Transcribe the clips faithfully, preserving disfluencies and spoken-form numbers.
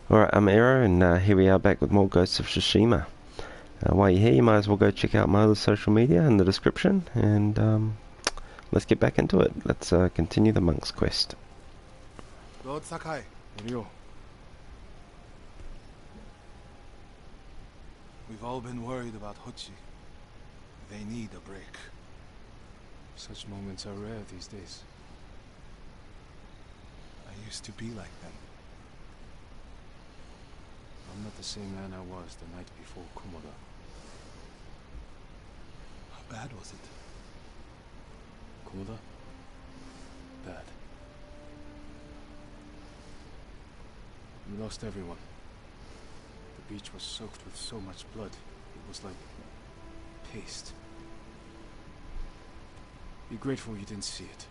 Alright, I'm Aero, and uh, here we are back with more Ghosts of Tsushima. Uh, while you're here, you might as well go check out my other social media in the description, and um, let's get back into it. Let's uh, continue the monk's quest. Lord Sakai. Ryo. We've all been worried about Hochi. They need a break. Such moments are rare these days. I used to be like them. I'm not the same man I was the night before Komoda. How bad was it? Komoda? Bad. We lost everyone. The beach was soaked with so much blood. It was like paste. Be grateful you didn't see it.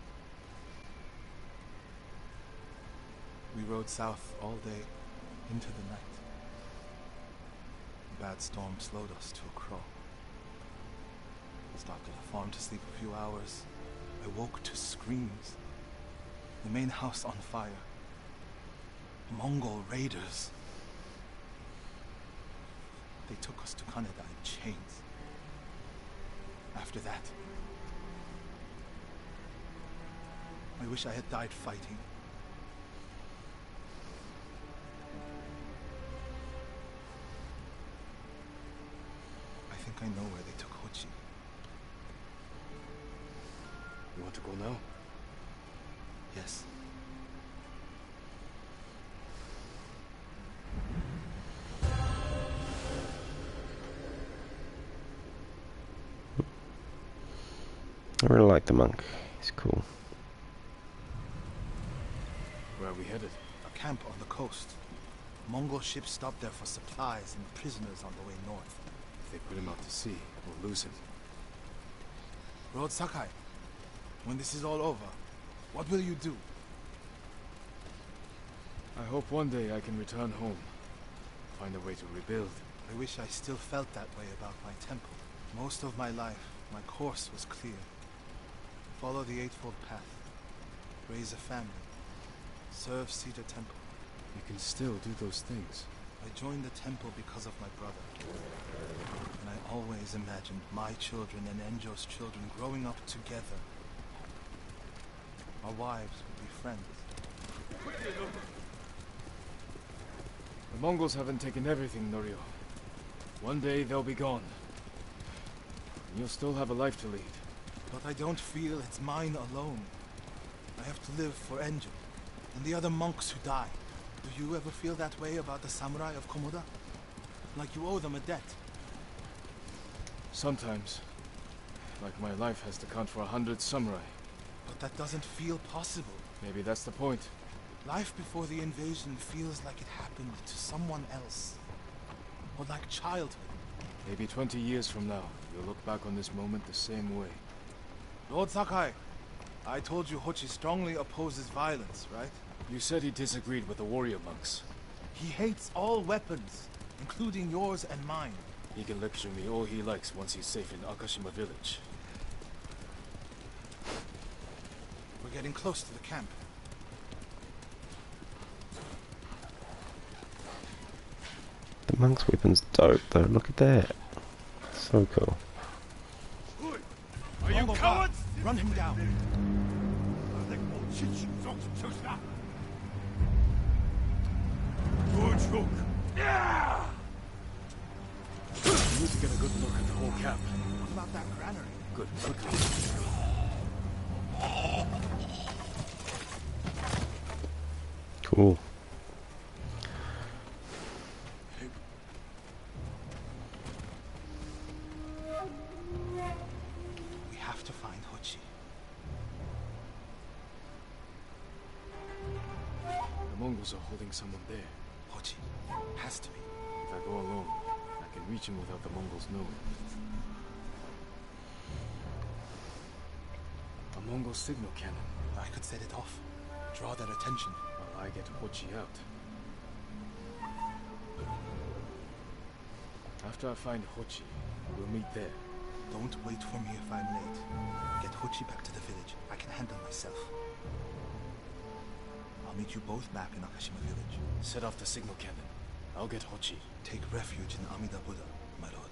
We rode south all day, into the night. A bad storm slowed us to a crawl. I stopped at a farm to sleep a few hours. I woke to screams. The main house on fire. Mongol raiders. They took us to Kaneda in chains. After that, I wish I had died fighting. I think I know where they took Hochi. You want to go now? Yes. I really like the monk. He's cool. Where are we headed? A camp on the coast. Mongol ships stopped there for supplies and prisoners on the way north. If they put him out to sea, we'll lose him. Lord Sakai, when this is all over, what will you do? I hope one day I can return home. Find a way to rebuild. I wish I still felt that way about my temple. Most of my life, my course was clear. Follow the Eightfold Path. Raise a family. Serve Cedar Temple. You can still do those things. I joined the temple because of my brother. And I always imagined my children and Enjo's children growing up together. Our wives would be friends. The Mongols haven't taken everything, Norio. One day they'll be gone. And you'll still have a life to lead. But I don't feel it's mine alone. I have to live for Enjo and the other monks who die. Do you ever feel that way about the samurai of Komoda? Like you owe them a debt? Sometimes. Like my life has to count for a hundred samurai. But that doesn't feel possible. Maybe that's the point. Life before the invasion feels like it happened to someone else. Or like childhood. Maybe twenty years from now, you'll look back on this moment the same way. Lord Sakai, I told you Hochi strongly opposes violence, right? You said he disagreed with the warrior monks. He hates all weapons, including yours and mine. He can lecture me all he likes once he's safe in Akashima village. We're getting close to the camp. The monk's weapon's dope though, look at that. So cool. Are you cowards? Run him down. We need to get a good look at the whole camp. What about that granary? Good, quickly. Cool. We have to find Hochi. The Mongols are holding someone there. Hochi. Has to be. If I go alone, I can reach him without the Mongols knowing. A Mongol signal cannon. I could set it off. Draw their attention. While I get Hochi out. After I find Hochi, we'll meet there. Don't wait for me if I'm late. Get Hochi back to the village. I can handle myself. I'll I'll meet you both back in Akashima village. Set off the signal cannon. I'll get Hochi. Take refuge in Amida Buddha, my lord.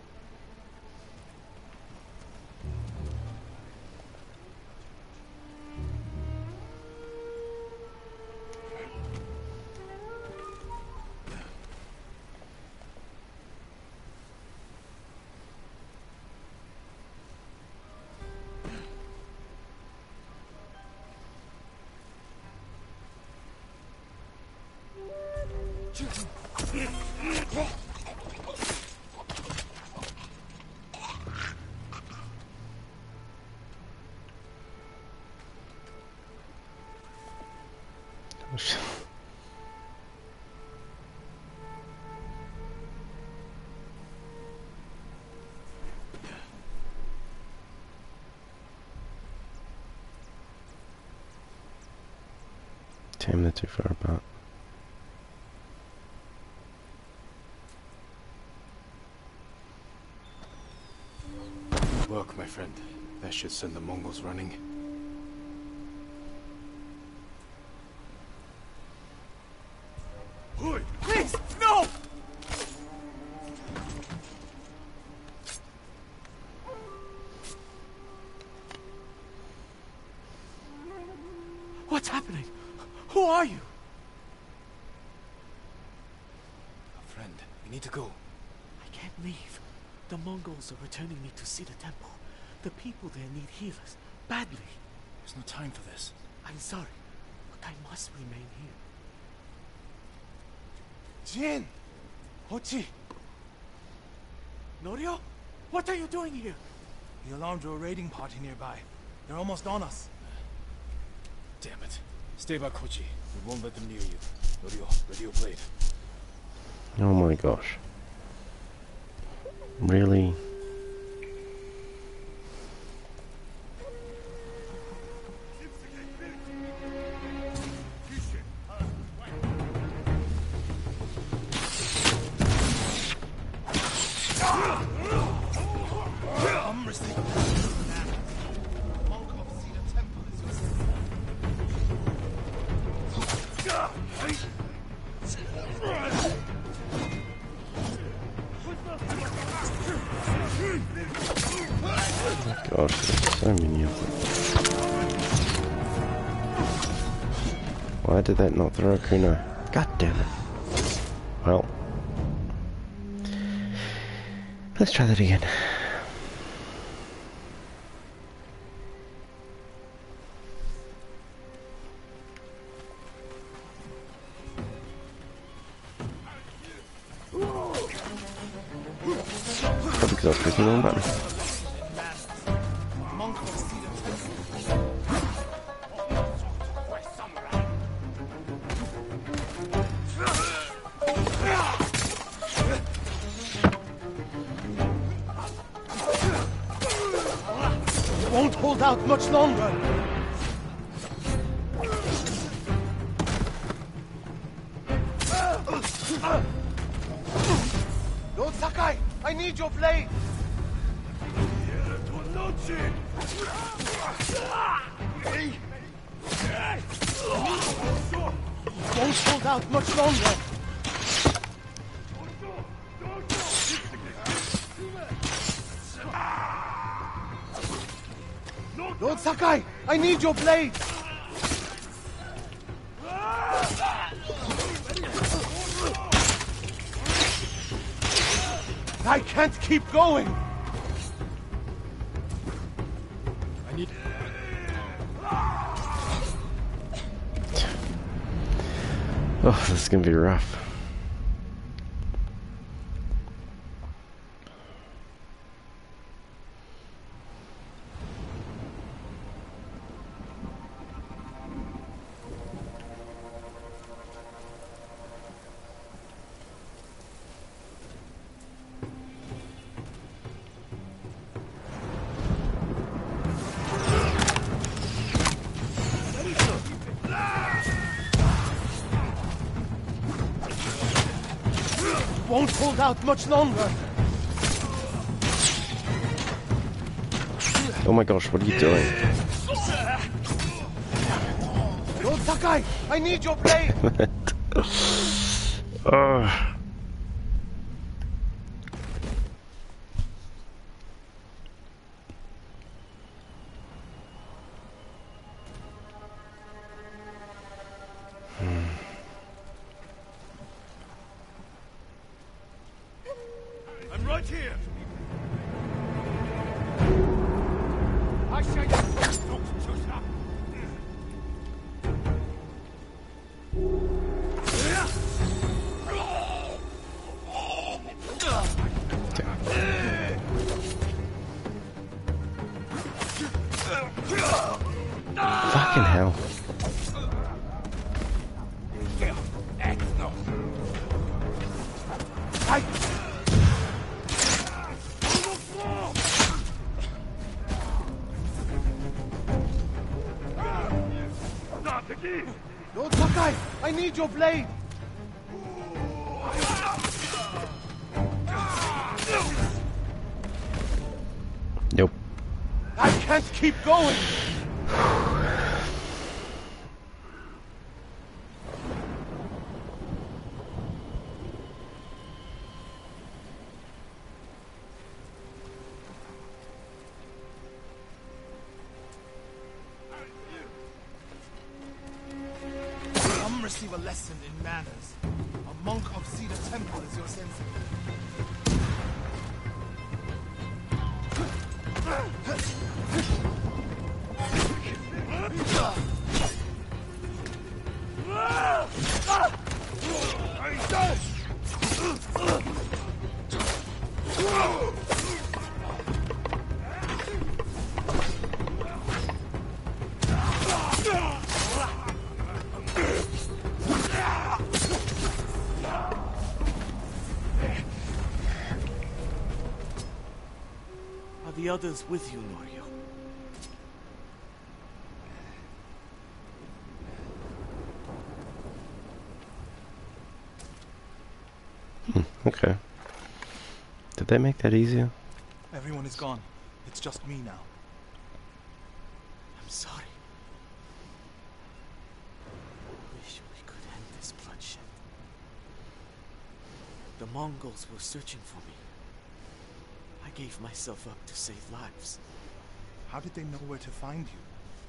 Damn, they're too far apart. Good work, my friend. That should send the Mongols running. Please, no! What's happening? Who are you? A friend, we need to go. I can't leave. The Mongols are returning me to see the temple. The people there need healers, badly. There's no time for this. I'm sorry, but I must remain here. Jin! Hochi! Norio? What are you doing here? The alarmed a raiding party nearby. They're almost on us. Damn it. Stay back, Hochi. We won't let them near you. Norio, ready your blade. Oh my gosh. Really? Gosh, there's so many of them. Why did that not throw a Kuno? God damn it. Well. Let's try that again. Probably because I was pressing the wrong button. Won't hold out much longer. Lord Sakai, I need your blade. Won't hold out much longer. Lord Sakai, I need your blade! I can't keep going! I need... Oh, this is gonna be rough. Won't hold out much longer. Oh my gosh, what are you doing? Lord Takai, I need your blade! Oh. I'm right here. I say Fucking hell. No, Takai, I need your blade! Nope. I can't keep going! Come receive a lesson in manners. A monk of Cedar Temple is your sensei. Are the others with you, Norio? Okay. Did they make that easier? Everyone is gone. It's just me now. I'm sorry. Wish we could end this bloodshed. The Mongols were searching for me. I gave myself up to save lives. How did they know where to find you?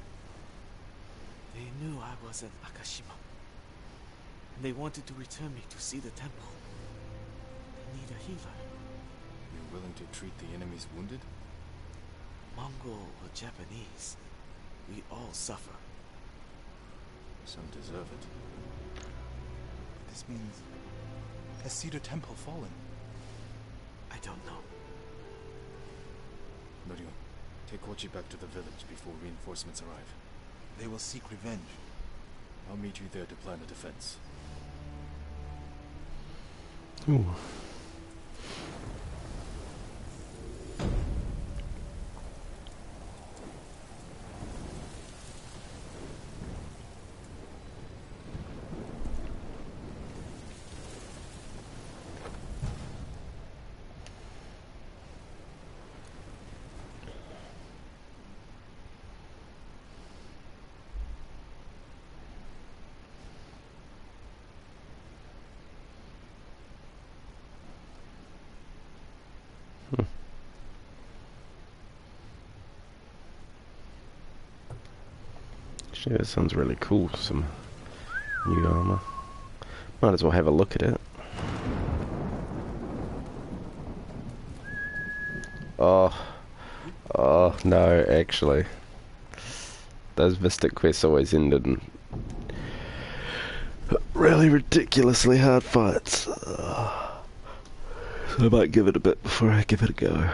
They knew I was at Akashima. And they wanted to return me to see the temple. They need a healer. You're willing to treat the enemy's wounded? Mongol or Japanese. We all suffer. Some deserve it. This means... has Cedar Temple fallen? I don't know. Norio, take Kochi back to the village before reinforcements arrive. They will seek revenge. I'll meet you there to plan a defense. Ooh. Actually, that sounds really cool. Some new armor. Might as well have a look at it. Oh, oh no! Actually, those Vistic quests always ended in really ridiculously hard fights. Uh, so I might give it a bit before I give it a go.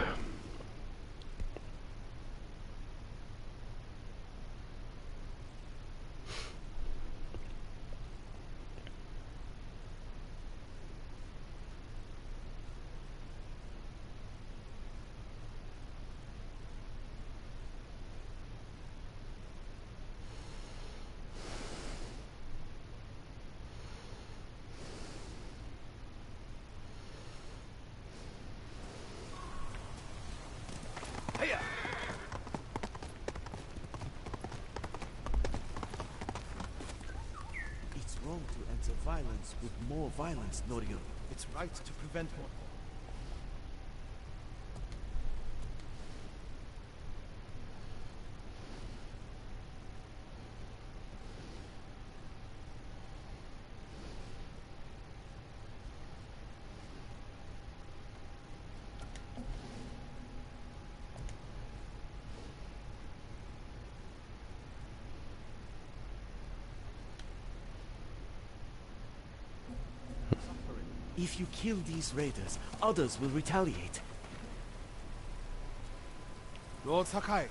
violence with more violence, Norio. It's right to prevent more. If you kill these raiders, others will retaliate. Lord Sakai.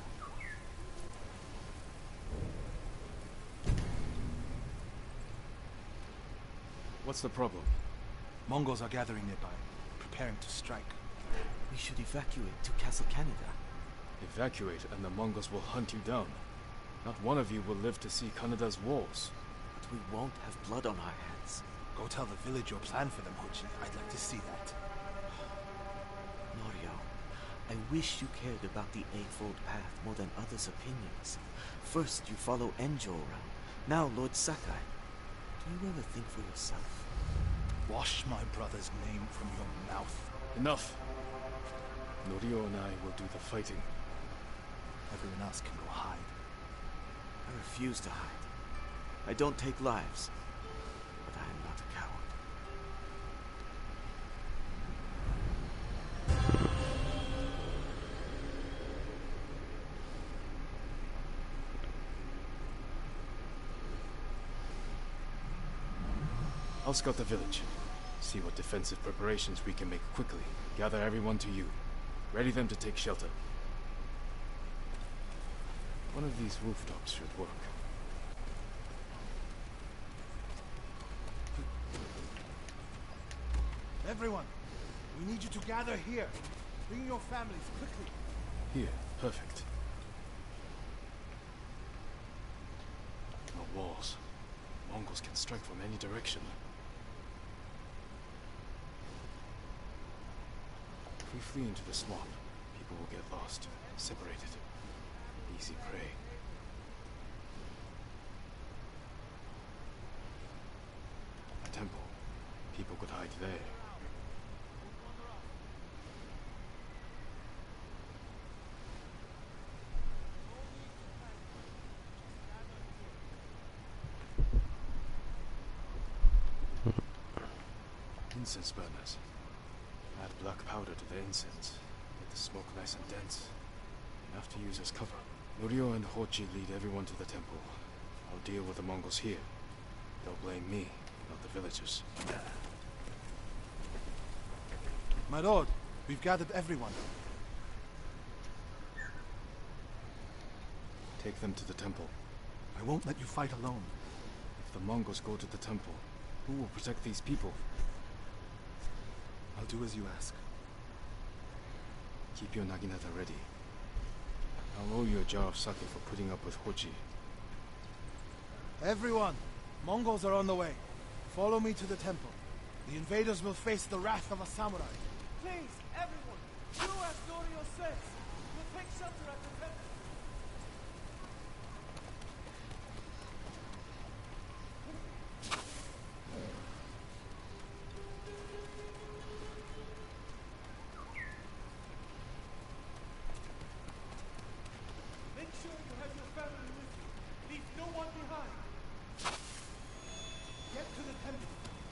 What's the problem? Mongols are gathering nearby, preparing to strike. We should evacuate to Castle Canada. Evacuate and the Mongols will hunt you down. Not one of you will live to see Kanada's walls. But we won't have blood on our hands. Go tell the village your plan for them, Hochi. I'd like to see that. Norio, I wish you cared about the Eightfold Path more than others' opinions. First you follow Enjo around, now Lord Sakai. Do you ever think for yourself? Wash my brother's name from your mouth. Enough! Norio and I will do the fighting. Everyone else can go hide. I refuse to hide. I don't take lives, but I am not a coward. I'll scout the village. See what defensive preparations we can make quickly. Gather everyone to you. Ready them to take shelter. One of these rooftops should work. Everyone, we need you to gather here. Bring your families, quickly. Here, perfect. No walls. Mongols can strike from any direction. If we flee into the swamp, people will get lost, separated. Easy prey. A temple. People could hide there. Incense burners. Add black powder to the incense. Get the smoke nice and dense. Enough to use as cover. Norio and Hochi lead everyone to the temple. I'll deal with the Mongols here. They'll blame me, not the villagers. My lord, we've gathered everyone. Take them to the temple. I won't let you fight alone. If the Mongols go to the temple, who will protect these people? I'll do as you ask. Keep your naginata ready. I'll owe you a jar of sake for putting up with Hochi. Everyone, Mongols are on the way. Follow me to the temple. The invaders will face the wrath of a samurai. Please, everyone, do as Norio says. We'll take shelter at the temple. Make sure you have your family with you. Leave no one behind. Get to the temple.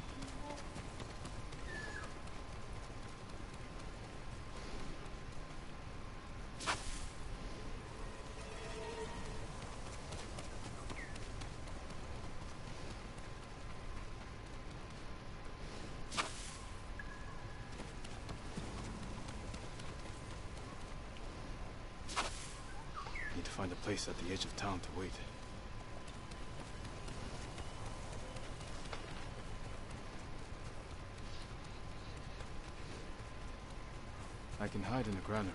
Need to find a place at the edge of town to wait. I can hide in a granary.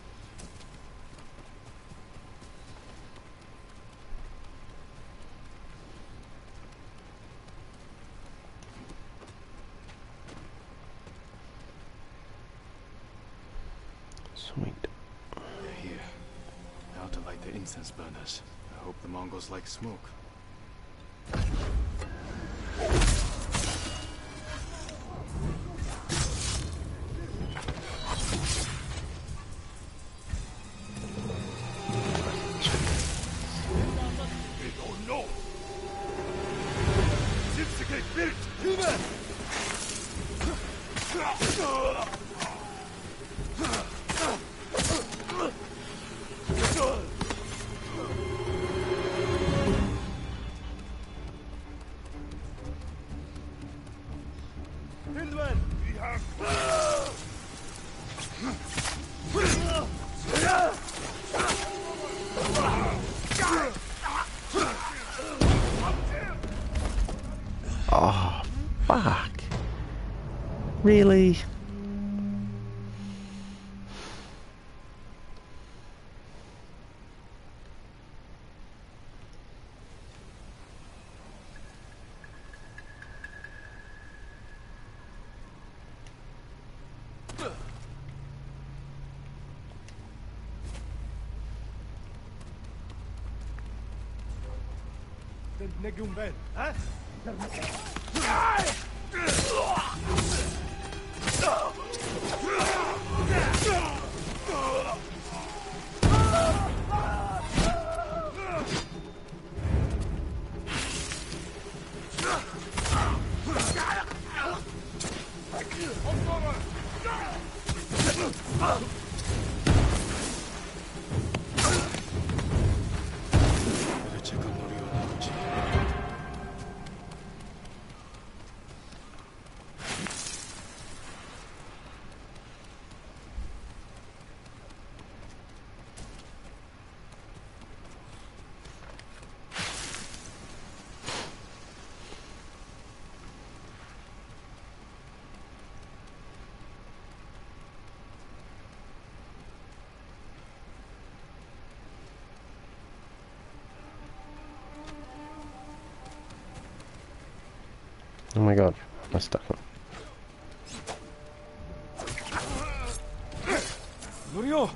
Sweet. They're here. Now to light the incense burners. I hope the Mongols like smoke. Oh, fuck. Really? Better check on Norio and Hochi. Oh my god, I stuck one. Norio!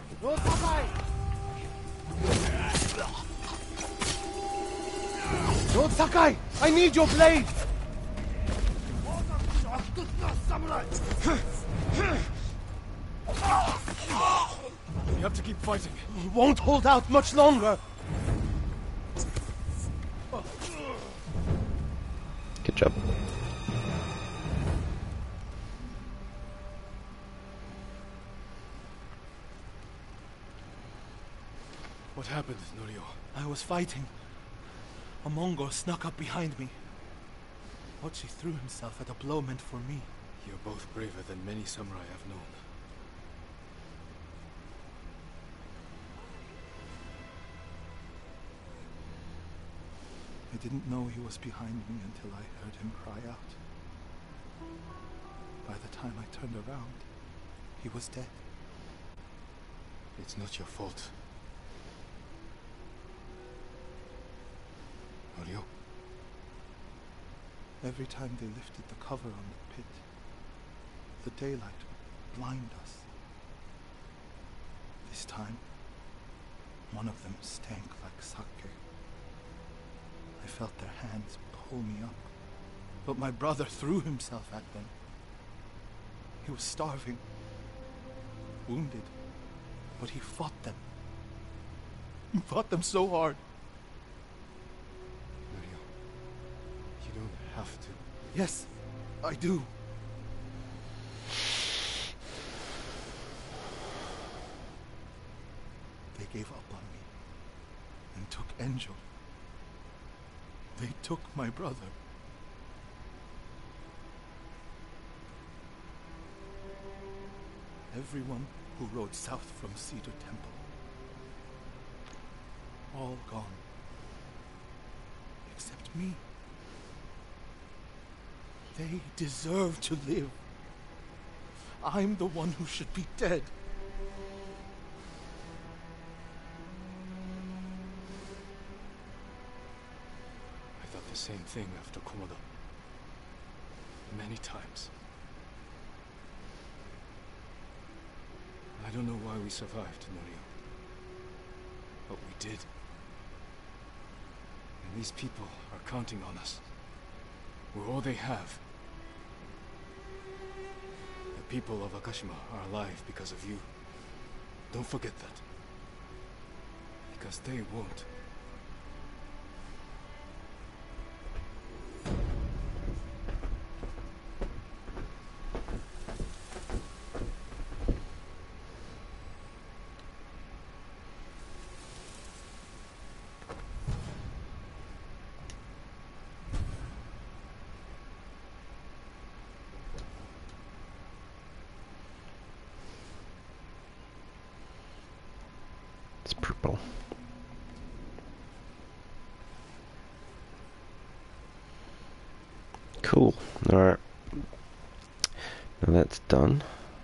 Lord Sakai, I need your blade! You have to keep fighting. Won't hold out much longer. Good job. What happened, Norio? I was fighting. A Mongol snuck up behind me. Hochi threw himself at a blow meant for me. You're both braver than many samurai I've known. I didn't know he was behind me until I heard him cry out. By the time I turned around, he was dead. It's not your fault. Norio? Every time they lifted the cover on the pit, the daylight would blind us. This time, one of them stank like sake. I felt their hands pull me up, but my brother threw himself at them. He was starving, wounded, but he fought them. He fought them so hard. Norio, you don't have to. Yes, I do. They gave up on me and took Angel. They took my brother. Everyone who rode south from Cedar Temple. All gone. Except me. They deserve to live. I'm the one who should be dead. I thought the same thing after Komoda. Many times. I don't know why we survived, Norio. But we did. And these people are counting on us. We're all they have. The people of Akashima are alive because of you. Don't forget that. Because they won't. triple. Cool. Alright. Now that's done.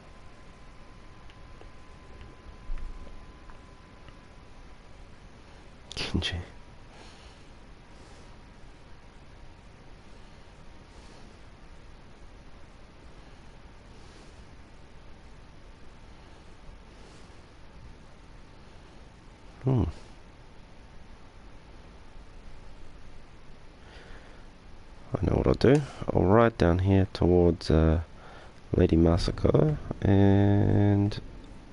Kinji. Hmm. I know what I'll do. I'll ride down here towards uh, Lady Masako and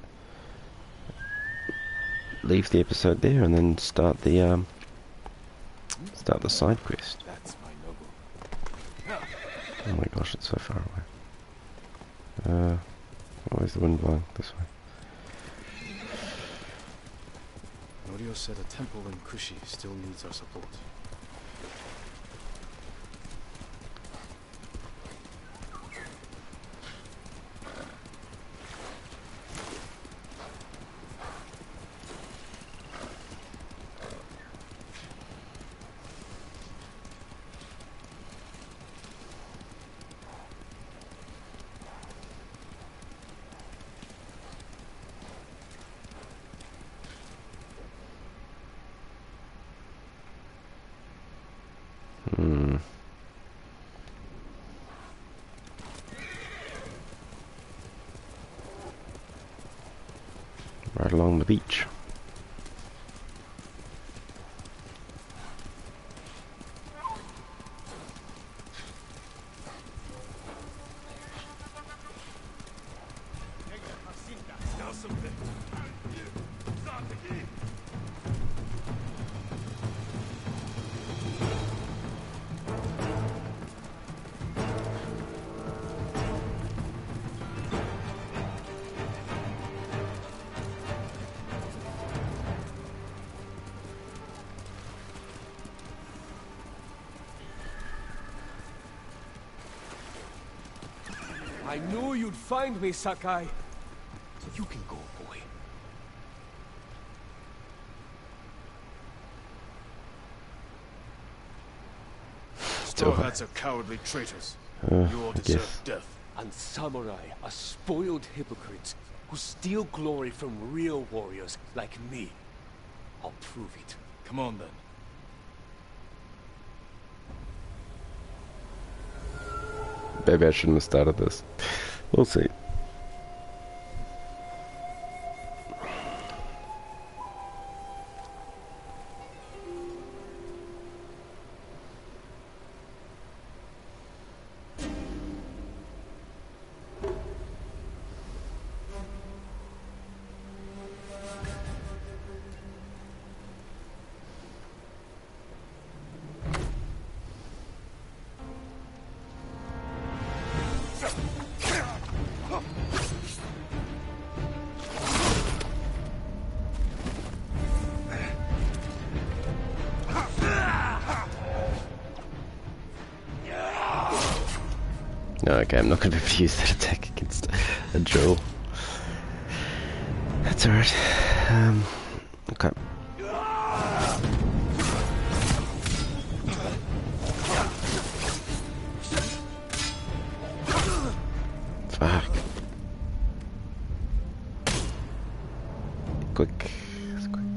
leave the episode there, and then start the um, start the side quest. That's my noble. Oh my gosh, it's so far away. Uh, where's the wind blowing? This way. Norio said a temple in Kushi still needs our support. Hmm. Right along the beach. I knew you'd find me, Sakai. You can go, boy. Straw Hats are cowardly traitors. Uh, You all I deserve guess. death. And samurai are spoiled hypocrites who steal glory from real warriors like me. I'll prove it. Come on then. Maybe I shouldn't have started this. We'll see. Okay, I'm not going to be able to use that attack against a Joe. That's alright. Um, okay. Fuck. Quick. It's quick.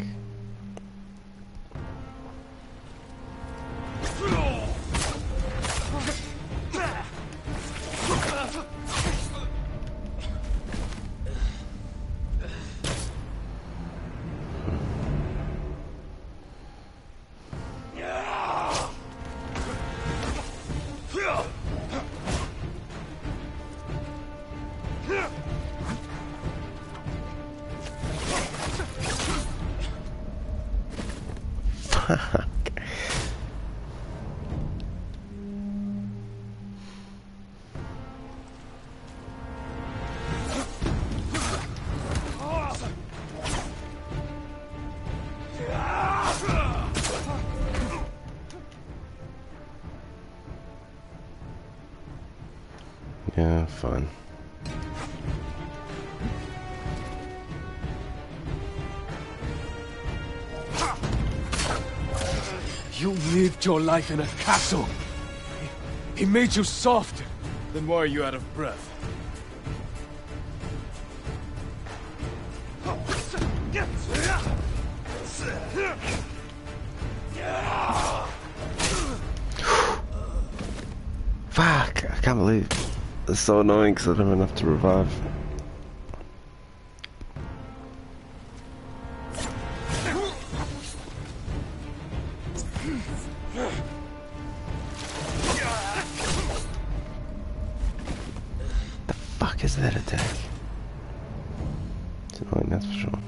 Yeah, fine. You lived your life in a castle. He, he made you soft. Then why are you out of breath? Fuck! I can't believe it's so annoying because I don't have enough to revive. The fuck is that attack? It's annoying, that's for sure.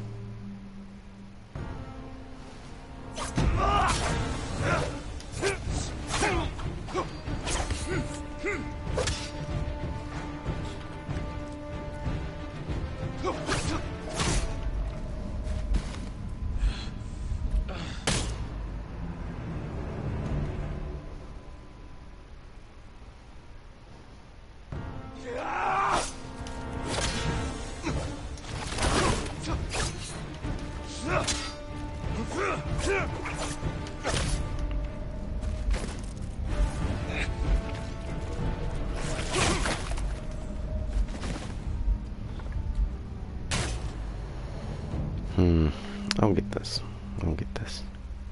Hmm, I'll get this. I'll get this.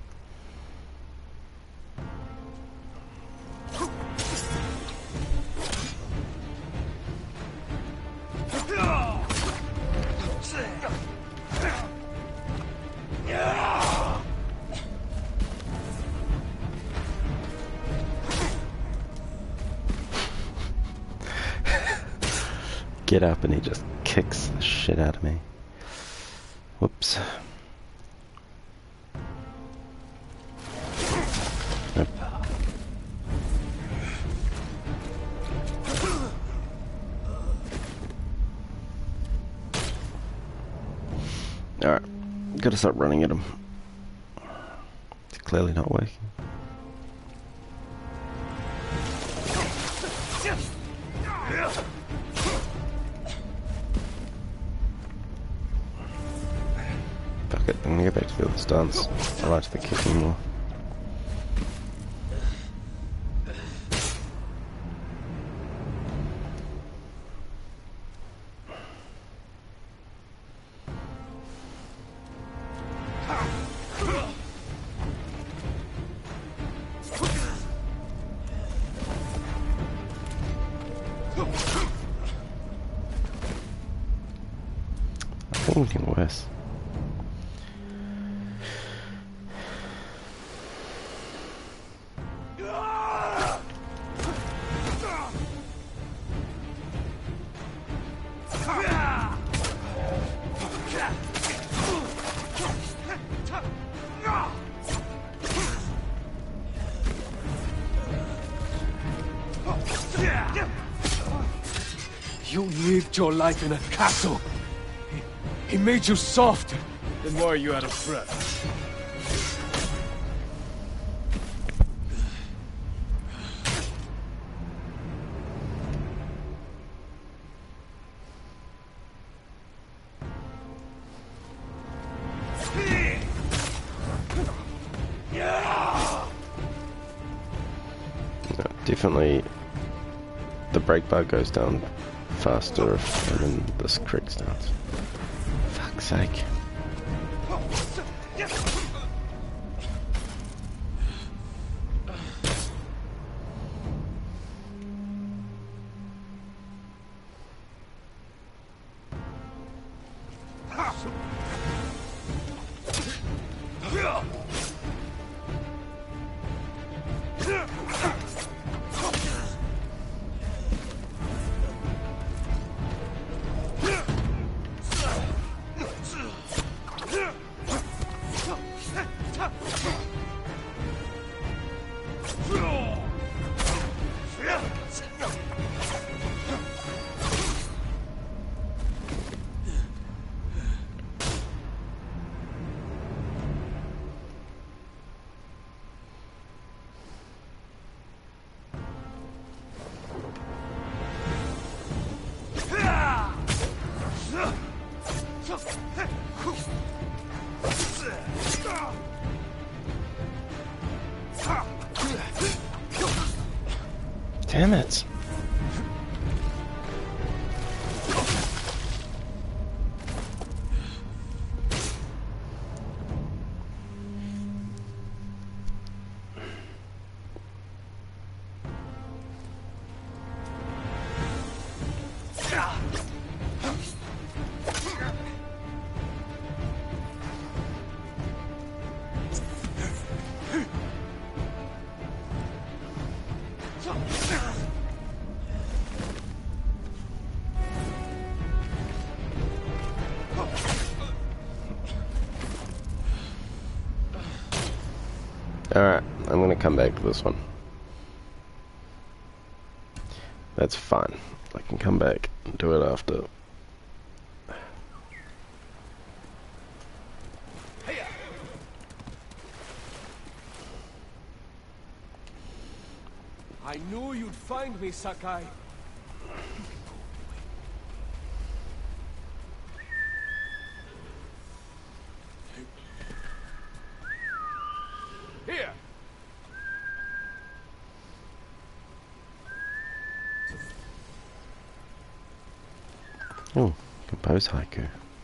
Get up and he just kicks the shit out of me. Whoops. Nope. Alright, gotta start running at him. It's clearly not working. Fuck it, I'm gonna go back to the other stance. I like the kicking more. I think anything worse. You lived your life in a castle. He, he made you soft. Then why are you out of breath? No, definitely the brake bar goes down faster than this creek starts. Fuck's sake. Damn it. Alright, I'm gonna come back to this one. That's fine. I can come back and do it after. I knew you'd find me, Sakai. Here. Oh, compose haiku.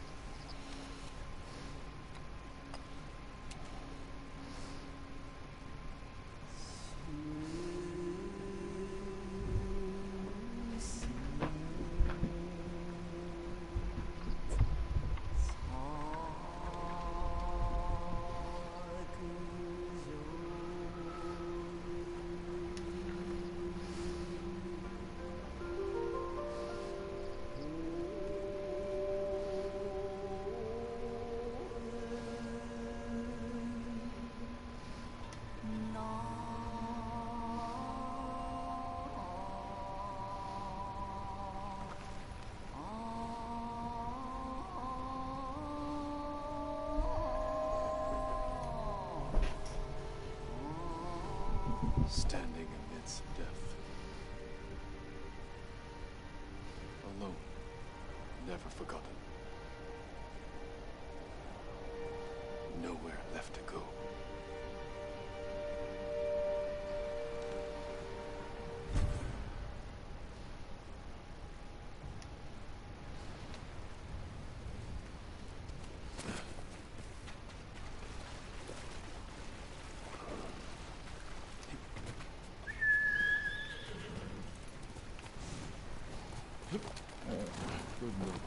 Standing amidst death. Alone. Never forgotten. Nowhere left to go. Good move.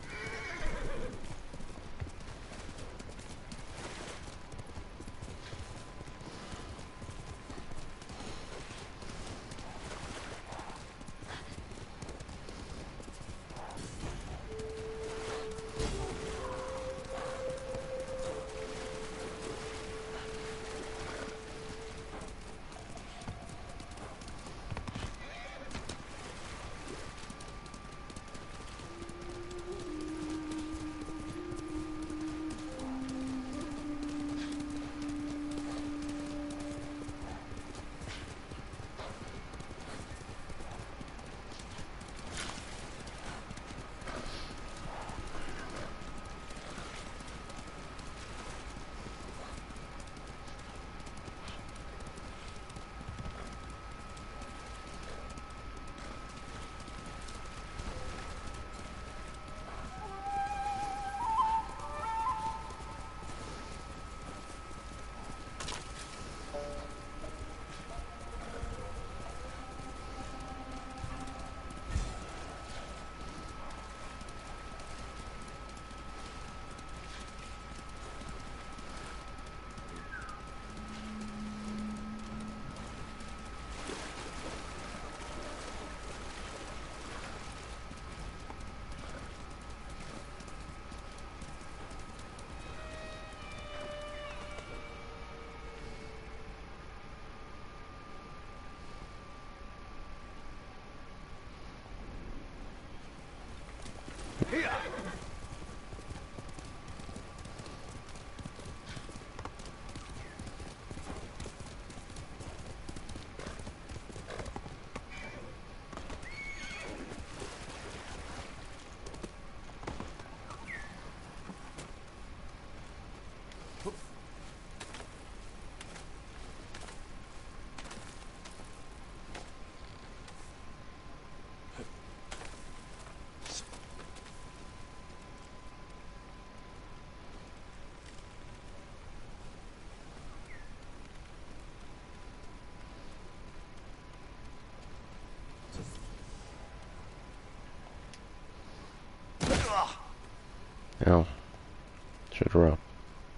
Here. Oh. Shoot her up.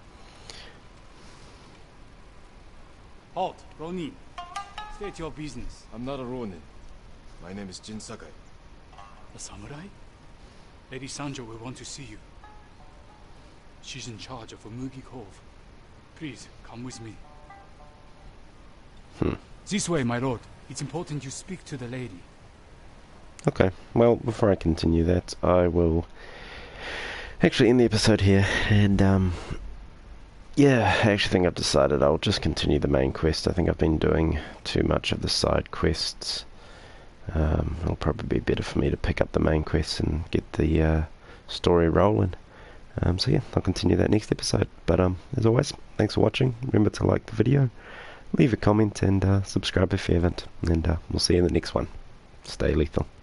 Halt, Ronin. State your business. I'm not a Ronin. My name is Jin Sakai. A samurai? Lady Sanjo will want to see you. She's in charge of Umugi Cove. Please, come with me. Hmm. This way, my lord. It's important you speak to the lady. Okay, well, before I continue that, I will actually end the episode here, and, um, yeah, I actually think I've decided I'll just continue the main quest. I think I've been doing too much of the side quests. Um, it'll probably be better for me to pick up the main quest and get the uh, story rolling. Um, so yeah, I'll continue that next episode. But um, as always, thanks for watching. Remember to like the video, leave a comment, and uh, subscribe if you haven't. And uh, we'll see you in the next one. Stay lethal.